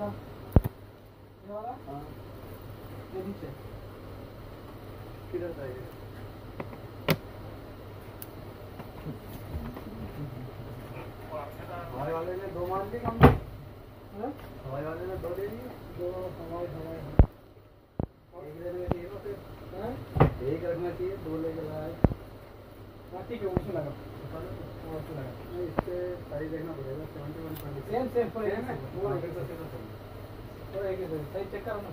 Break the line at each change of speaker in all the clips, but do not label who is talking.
सा ये वाला
हाँ
ये नीचे
किधर था ये हवाई वाले ने 2 मान ली कम हवाई वाले ने 2 दे दिए
2 हवाई
एक रखना चाहिए ना फिर
हैं
एक रखना चाहिए 2 लेके लाए
ठीक है उसमें लगा उसमें लगा
इससे साइज देखना पड़ेगा 71.6
सेम पड़ेगा ना
वो फिर तो सही
तो एक ही सही चेक करो ना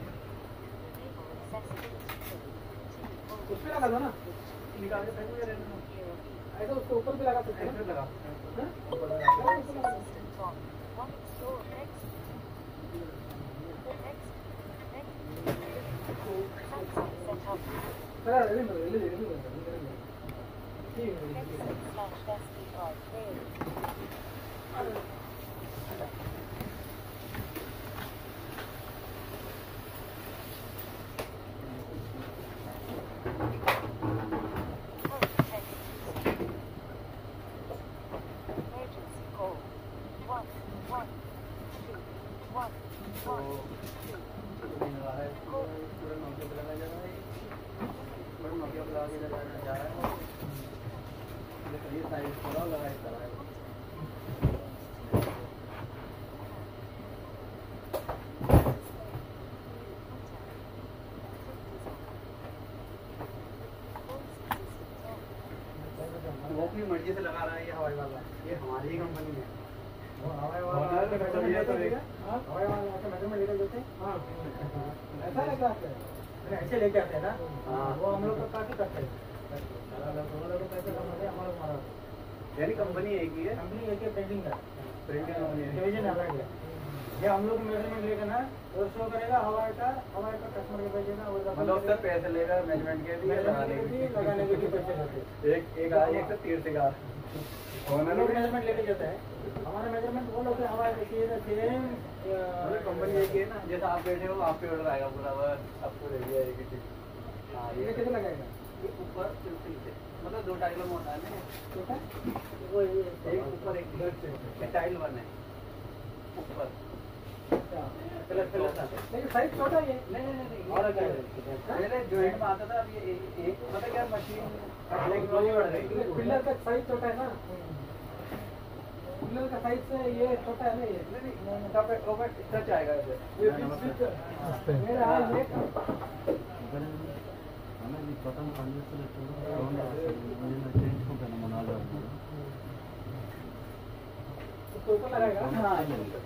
उसमें लगा दो ना
निकाल के साइड में रहने दो
ऐसा उसके ऊपर भी लगा सकते हैं
ऐसे लगा
हैं
ऊपर लगा वो अपनी मर्जी से लगा रहा है ये हवाई वाला ये हमारी ही कंपनी है हवाई वाला
हवाई वाला ऐसा मेजरमेंट लेकर देते हैं हाँ ऐसा लेकर आते हैं ऐसे लेके आते हैं ना वो हम लोग को काफी करते हैं पैसे कमाते हमारा हमारा
यानी कंपनी एक ही है
कंपनी एक ही प्रिंटिंग है
प्रिंटिंग कंपनी है
डिवीजन अलग है ये हम लोग मेजरमेंट लेकर ना वो शो करेगा हवाई का कस्टमर के भेजेगा
मतलब उससे पैसे लेगा मेजरमेंट के लिए लगाने
के लिए पैसे देते
एक से 30 का
हम लोग मेजरमेंट लेके जाते हैं हमारा मेजरमेंट वो लोग हवाई देखिए सेम
कंपनी एक ही है ना जैसा आप बैठे हो आप पे ऑर्डर आएगा पूरा आपको दे दिया एक ही चीज हाँ
ये कितना लगेगा
ये ऊपर नीचे मतलब 2 टाइल में होता है ना
ठीक है
वो एक ऊपर एक टाइल बना है ऊपर
लेकिन साइज छोटा है ये
नहीं और क्या है पहले जॉइंट में आता था अब ये एक मतलब क्या मशीन टेक्नोलॉजी बढ़ रही है
पिलर का साइज छोटा है ना पिलर का साइज से ये छोटा है ना ये
नहीं ऊपर टच आएगा इधर
ये मेरा हाल ये
हमें बटन पानी से चेंज को करना मना लो
उसको ऊपर लगाएगा
हाँ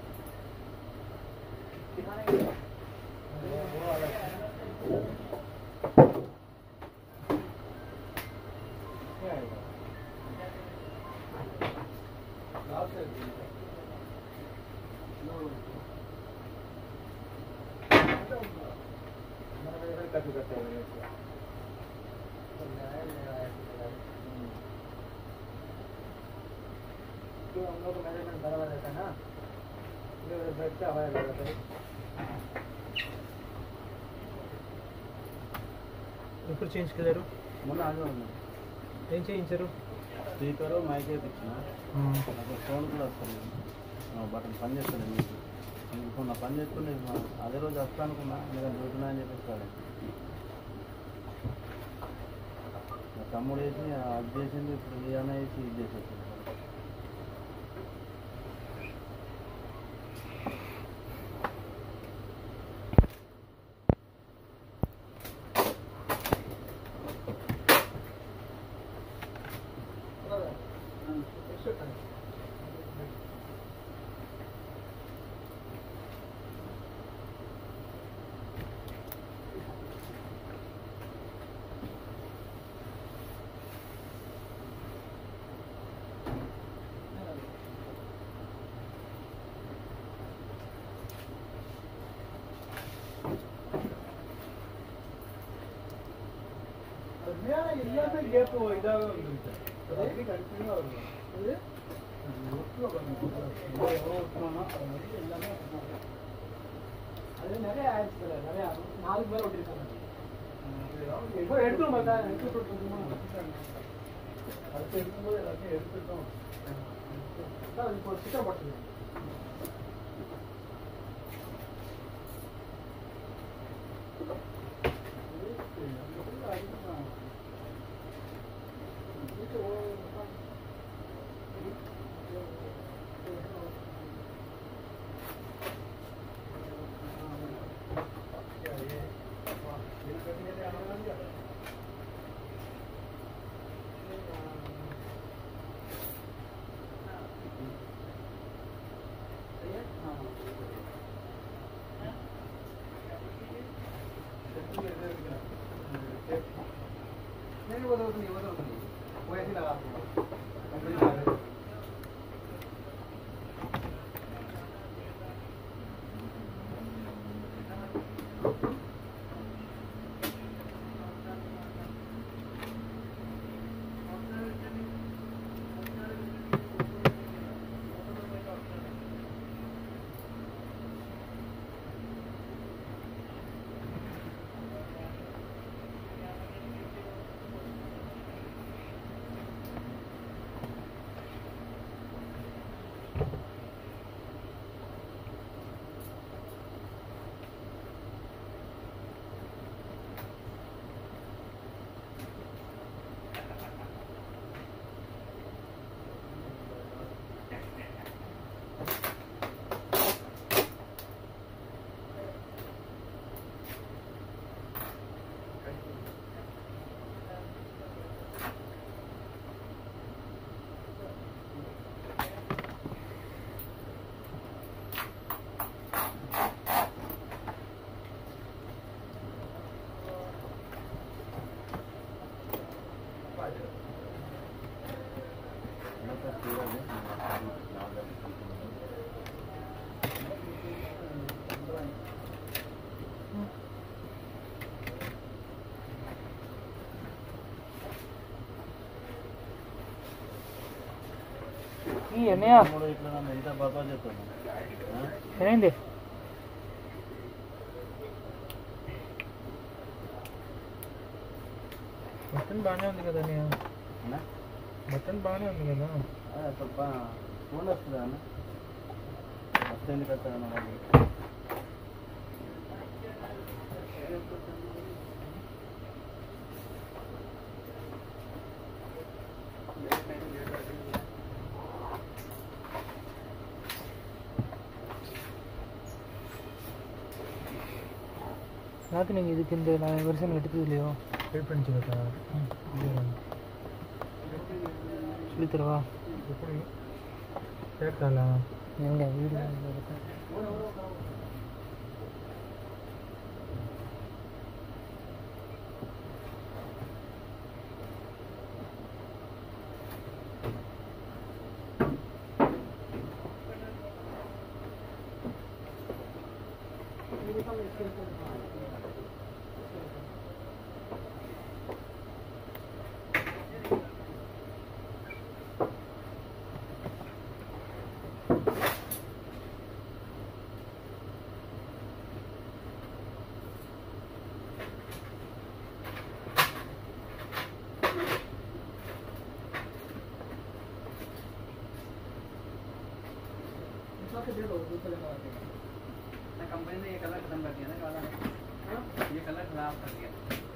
हम लोग को मैनेजमेंट बराबर रहता है ना ये ब्रेक क्या हवाया लगा था ఇప్పుడు చేంజ్ కలరు
మొన్న ఆజో
ఏం చేయించారు
స్పీకర్ మైక్ తెచ్చినా ఫోన్ కూడా వస్తుంది బటన్ పని చేస్తాను మీకు ఇంకో నా పని చేసుకుని అదే రోజు వస్తా అనుకున్నా మీరు డ్యూటీనా అని చెప్పేస్తాడు తమ్ముడు వేసి అది చేసింది ఇప్పుడు ఏమైనా వేసి ఇది చేసేస్తుంది ಗೇಪ್ ಇದಾಗ ಕಂಟಿನ್ಯೂ அது நிறைய ஆயிடுச்சு நிறைய 4 பேர் ஓட்டிருக்காங்க இப்போ எடுத்துரும் பார்த்தா எடுத்து போட்டுருக்கோமா அடுத்து எடுக்கும்போது எல்லாத்தையும் எடுத்துட்டோம் இப்போ ஸ்டிக்கர் போட்டுருக்கோம்
नहीं वो तो नहीं वो ऐसे लगा दूंगा
ఈ అన్నయ్య
ఇట్లా నన్ను ఎంత బాగా చెప్తాను
ఏమైంది బటన్ బాగానే ఉంది కదా అన్నయ్య బటన్ బాగానే ఉంది కదా
ಸ್ವಲ್ಪ ಫೋನ್ వస్తుందా అన్న వస్తే ఎందుకు వస్తాను
ರಾತ್ರಿ ನಿಂಗೆ ಇದಕ್ಕಿಂತ ನಾನು ವರ್ಷ ಇಡ್ತಿದ್ಲಿಯೋ
ಹೇಳ್ಪಂಚಿಗತ್ತಾ
ಸುಳಿತಾರವಾ
ಹೇಳ್ತಲ್ಲ
ನನಗೆ ವೀಡಿಯೋ ಬರುತ್ತೆ
कंपनी ने ये कलर खत्म कर दिया ना काला ये कलर खराब कर दिया